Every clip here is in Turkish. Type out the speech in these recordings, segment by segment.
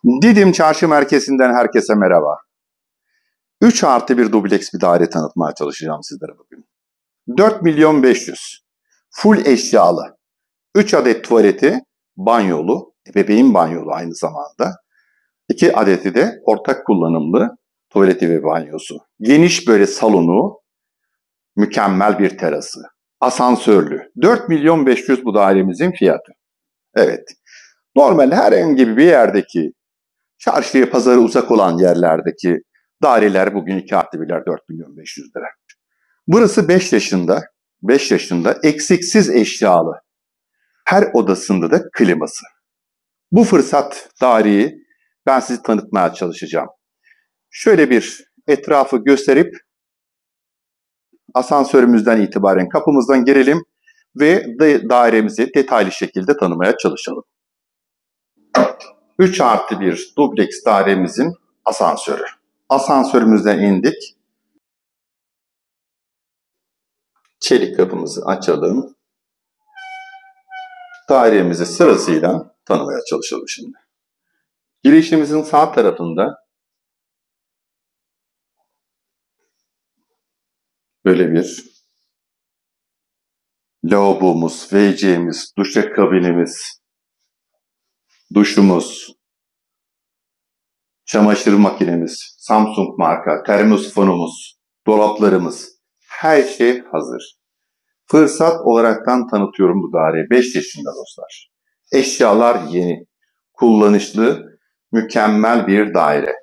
Didim Çarşı Merkezi'nden herkese merhaba. 3+1 dubleks bir daire tanıtmaya çalışacağım sizlere bugün. 4.500.000 full eşyalı 3 adet tuvaleti, banyolu, ebeveyn banyolu aynı zamanda. 2 adeti de ortak kullanımlı tuvaleti ve banyosu. Geniş böyle salonu, mükemmel bir terası. Asansörlü. 4.500.000 bu dairemizin fiyatı. Evet. Normal herhangi bir yerdeki çarşıya pazara uzak olan yerlerdeki daireler bugün 2+1'ler 4.500.000 lira. Burası 5 yaşında, 5 yaşında eksiksiz eşyalı. Her odasında da kliması. Bu fırsat daireyi ben sizi tanıtmaya çalışacağım. Şöyle bir etrafı gösterip asansörümüzden itibaren kapımızdan girelim ve dairemizi detaylı şekilde tanımaya çalışalım. 3+1 dubleks dairemizin asansörü. Asansörümüzden indik. Çelik kapımızı açalım. Dairemizi sırasıyla tanımaya çalışalım şimdi. Girişimizin sağ tarafında böyle bir lavabomuz, WC'miz, duşakabinimiz, duşumuz, çamaşır makinemiz, Samsung marka, termosfonumuz, dolaplarımız, her şey hazır. Fırsat olaraktan tanıtıyorum bu daireyi. 5 yaşında dostlar. Eşyalar yeni, kullanışlı, mükemmel bir daire.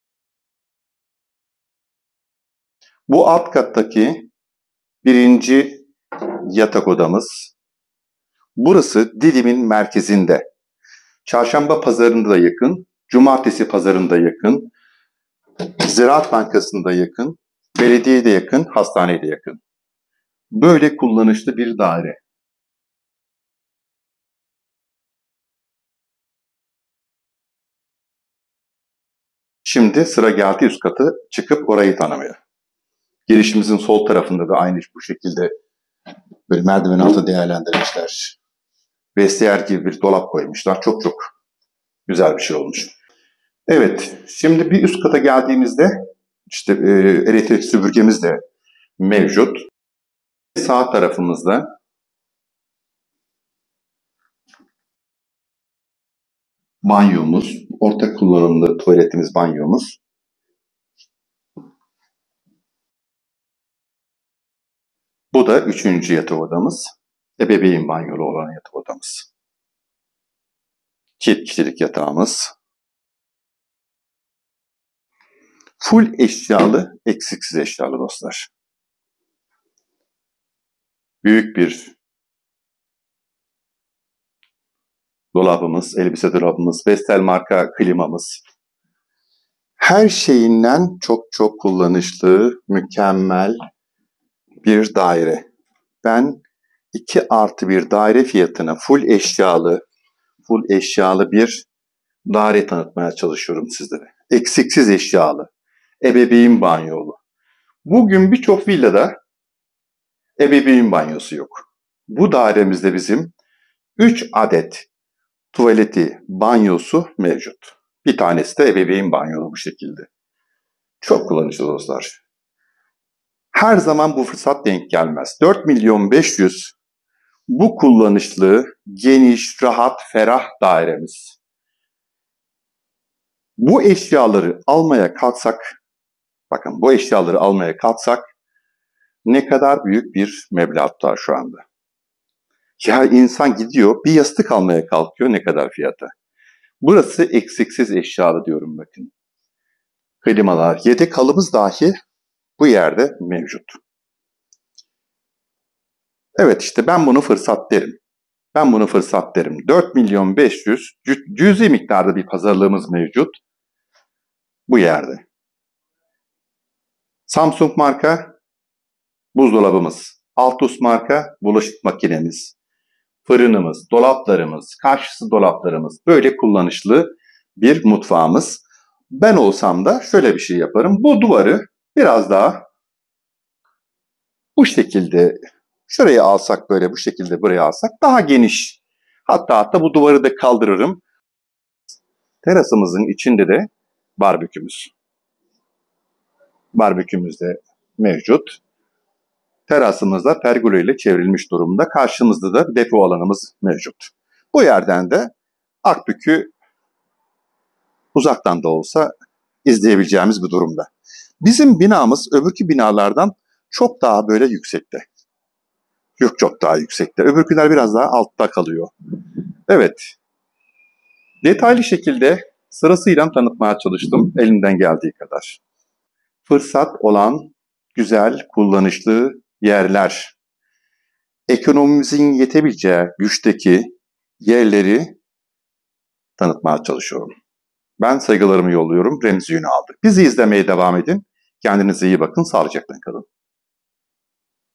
Bu alt kattaki birinci yatak odamız. Burası Didim'in merkezinde. Çarşamba pazarında da yakın, cumartesi pazarında yakın, Ziraat Bankası'nda da yakın, belediyeye de yakın, hastaneye de yakın. Böyle kullanışlı bir daire. Şimdi sıra geldi üst katı çıkıp orayı tanımaya. Girişimizin sol tarafında da aynı bu şekilde böyle merdiven altı değerlendirmişler. Vestiyer gibi bir dolap koymuşlar. Çok çok güzel bir şey olmuş. Evet, şimdi bir üst kata geldiğimizde işte elektrik süpürgemiz de mevcut. Sağ tarafımızda banyomuz, ortak kullanımlı tuvaletimiz, banyomuz. Bu da 3. yatak odamız. Ebeveyn banyolu olan yatak odamız. Çift kişilik yatağımız. Full eşyalı, eksiksiz eşyalı dostlar. Büyük bir dolabımız, elbise dolabımız, Vestel marka klimamız. Her şeyinden çok çok kullanışlı, mükemmel bir daire. Ben 2+1 daire fiyatına full eşyalı bir daire tanıtmaya çalışıyorum sizlere. Eksiksiz eşyalı, ebeveyn banyolu. Bugün birçok villada ebeveyn banyosu yok. Bu dairemizde bizim 3 adet tuvaleti, banyosu mevcut. Bir tanesi de ebeveyn banyolu bu şekilde. Çok kullanışlı dostlar. Her zaman bu fırsat denk gelmez. 4.500.000 bu kullanışlı, geniş, rahat, ferah dairemiz. Bu eşyaları almaya kalksak, bakın bu eşyaları almaya kalksak ne kadar büyük bir meblağ tutar şu anda. Ya insan gidiyor bir yastık almaya kalkıyor, ne kadar fiyatı. Burası eksiksiz eşyalı diyorum bakın. Klimalar, yedek halımız dahi bu yerde mevcut. Evet işte ben bunu fırsat derim. 4.500.000 cüzi miktarda bir pazarlığımız mevcut bu yerde. Samsung marka buzdolabımız, Altus marka bulaşık makinemiz, fırınımız, dolaplarımız, karşısı dolaplarımız, böyle kullanışlı bir mutfağımız. Ben olsam da şöyle bir şey yaparım. Bu duvarı biraz daha bu şekilde şuraya alsak, böyle bu şekilde buraya alsak daha geniş. Hatta bu duvarı da kaldırırım. Terasımızın içinde de barbekümüz. Barbekümüz de mevcut. Terasımızda pergola ile çevrilmiş durumda. Karşımızda da depo alanımız mevcut. Bu yerden de Akbük'ü uzaktan da olsa izleyebileceğimiz bir durumda. Bizim binamız öbürkü binalardan çok daha böyle yüksekte. Yok, çok daha yüksekte. Öbürküler biraz daha altta kalıyor. Evet. Detaylı şekilde sırasıyla tanıtmaya çalıştım elimden geldiği kadar. Fırsat olan güzel, kullanışlı yerler. Ekonomimizin yetebileceği güçteki yerleri tanıtmaya çalışıyorum. Ben saygılarımı yolluyorum. Remzi Ünal'dı. Bizi izlemeye devam edin. Kendinize iyi bakın. Sağlıcakla kalın.